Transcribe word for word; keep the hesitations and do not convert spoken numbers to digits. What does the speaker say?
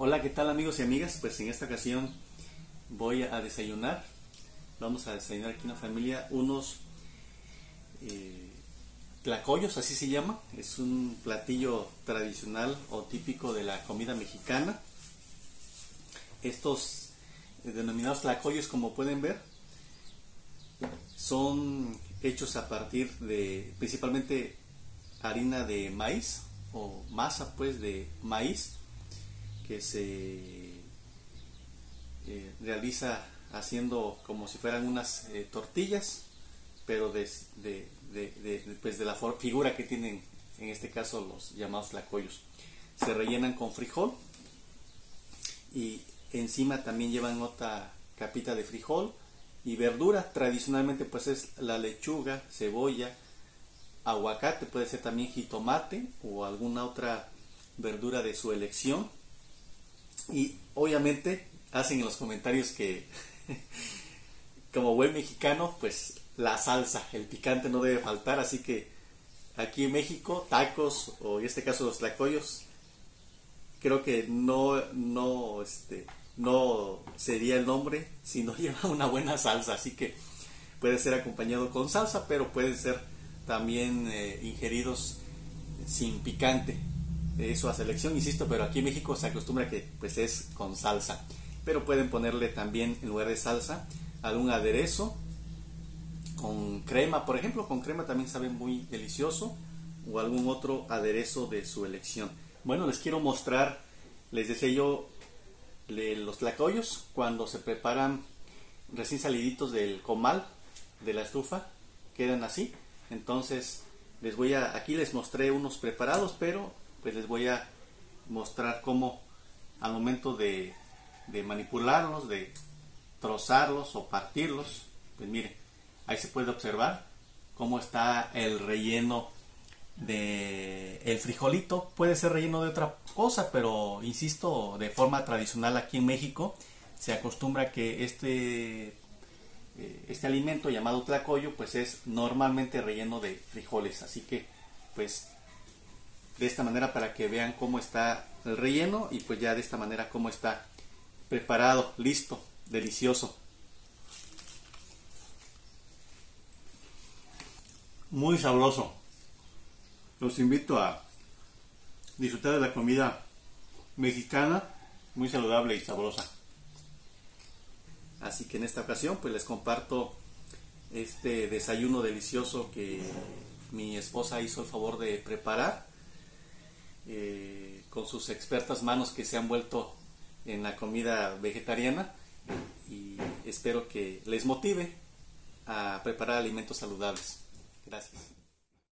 Hola, ¿qué tal amigos y amigas? Pues en esta ocasión voy a desayunar. Vamos a desayunar aquí en la familia unos eh, tlacoyos, así se llama. Es un platillo tradicional o típico de la comida mexicana. Estos eh, denominados tlacoyos, como pueden ver, son hechos a partir de principalmente harina de maíz o masa pues de maíz que se eh, realiza haciendo como si fueran unas eh, tortillas, pero de, de, de, de, pues de la figura que tienen en este caso los llamados tlacoyos. Se rellenan con frijol y encima también llevan otra capita de frijol y verdura. Tradicionalmente pues es la lechuga, cebolla, aguacate, puede ser también jitomate o alguna otra verdura de su elección. Y obviamente hacen en los comentarios que como buen mexicano pues la salsa, el picante no debe faltar, así que aquí en México tacos o en este caso los tlacoyos creo que no no este no sería el nombre si no lleva una buena salsa, así que puede ser acompañado con salsa, pero pueden ser también eh, ingeridos sin picante. Eso a selección, insisto, pero aquí en México se acostumbra que pues es con salsa, pero pueden ponerle también en lugar de salsa algún aderezo con crema, por ejemplo. Con crema también sabe muy delicioso, o algún otro aderezo de su elección. Bueno, les quiero mostrar, les decía yo, los tlacoyos cuando se preparan recién saliditos del comal, de la estufa, quedan así. Entonces les voy a, aquí les mostré unos preparados, pero pues les voy a mostrar cómo al momento de, de manipularlos, de trozarlos o partirlos, pues miren, ahí se puede observar cómo está el relleno de el frijolito. Puede ser relleno de otra cosa, pero insisto, de forma tradicional aquí en México se acostumbra que este este alimento llamado tlacoyo pues es normalmente relleno de frijoles, así que pues de esta manera para que vean cómo está el relleno y pues ya de esta manera cómo está preparado, listo, delicioso, muy sabroso. Los invito a disfrutar de la comida mexicana, muy saludable y sabrosa. Así que en esta ocasión pues les comparto este desayuno delicioso que mi esposa hizo el favor de preparar eh, con sus expertas manos que se han vuelto en la comida vegetariana, y espero que les motive a preparar alimentos saludables. Gracias.